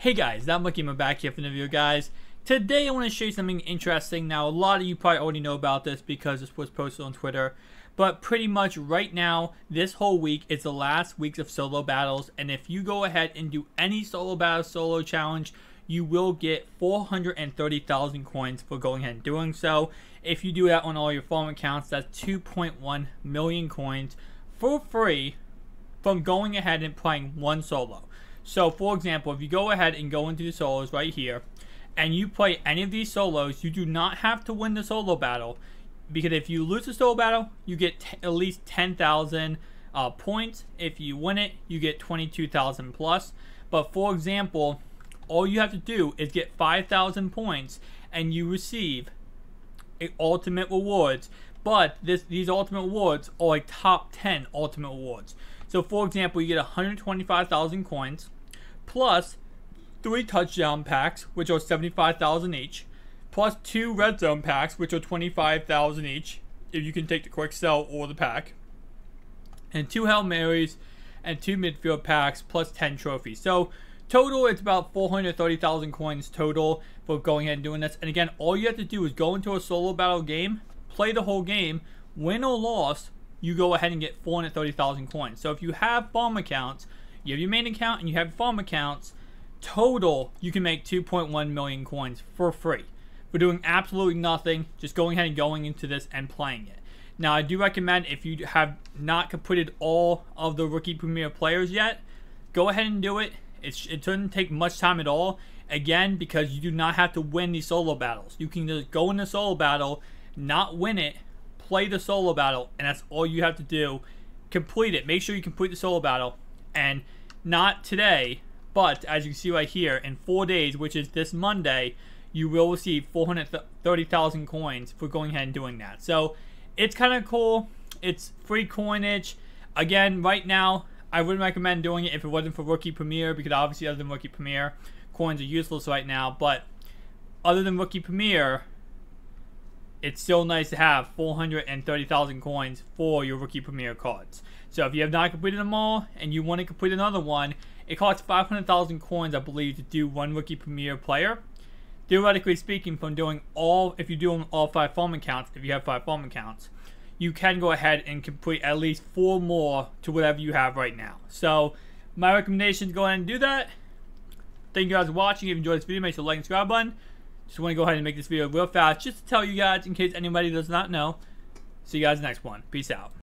Hey guys, I'm back here for the video, guys. Today I want to show you something interesting. Now, a lot of you probably already know about this because this was posted on Twitter. But pretty much right now, this whole week is the last weeks of solo battles. And if you go ahead and do any solo battle solo challenge, you will get 430,000 coins for going ahead and doing so. If you do that on all your farm accounts, that's 2.1 million coins for free from going ahead and playing one solo. So, for example, if you go ahead and go into the solos right here, and you play any of these solos, you do not have to win the solo battle, because if you lose the solo battle, you get at least 10,000 points. If you win it, you get 22,000 plus. But for example, all you have to do is get 5,000 points, and you receive ultimate rewards. But these ultimate rewards are like top 10 ultimate rewards. So, for example, you get 125,000 coins, plus 3 touchdown packs, which are 75,000 each, plus 2 red zone packs, which are 25,000 each, if you can take the quick sell or the pack, and 2 Hail Marys, and 2 midfield packs, plus 10 trophies. So, total, it's about 430,000 coins total for going ahead and doing this. And again, all you have to do is go into a solo battle game, play the whole game, win or loss, you go ahead and get 430,000 coins. So if you have farm accounts, you have your main account and you have farm accounts, total you can make 2.1 million coins for free for doing absolutely nothing, just going ahead and going into this and playing it. Now, I do recommend, if you have not completed all of the Rookie Premier players yet, go ahead and do it. It doesn't take much time at all, again, because you do not have to win these solo battles. You can just go in the solo battle, not win it, play the solo battle, and that's all you have to do. Complete it. Make sure you complete the solo battle, and not today, but as you can see right here, in 4 days, which is this Monday, you will receive 430,000 coins for going ahead and doing that. So it's kind of cool. It's free coinage. Again, right now, I wouldn't recommend doing it if it wasn't for Rookie Premier, because obviously other than Rookie Premier, coins are useless right now. But other than Rookie Premier, it's still nice to have 430,000 coins for your Rookie Premier cards. So if you have not completed them all and you want to complete another one, it costs 500,000 coins, I believe, to do one Rookie Premier player. Theoretically speaking, from doing all, if you do all 5 farm accounts, if you have 5 farm accounts, you can go ahead and complete at least 4 more to whatever you have right now. So my recommendation is go ahead and do that. Thank you guys for watching. If you enjoyed this video, make sure to like and subscribe button. Just want to go ahead and make this video real fast, just to tell you guys, in case anybody does not know. See you guys in the next one. Peace out.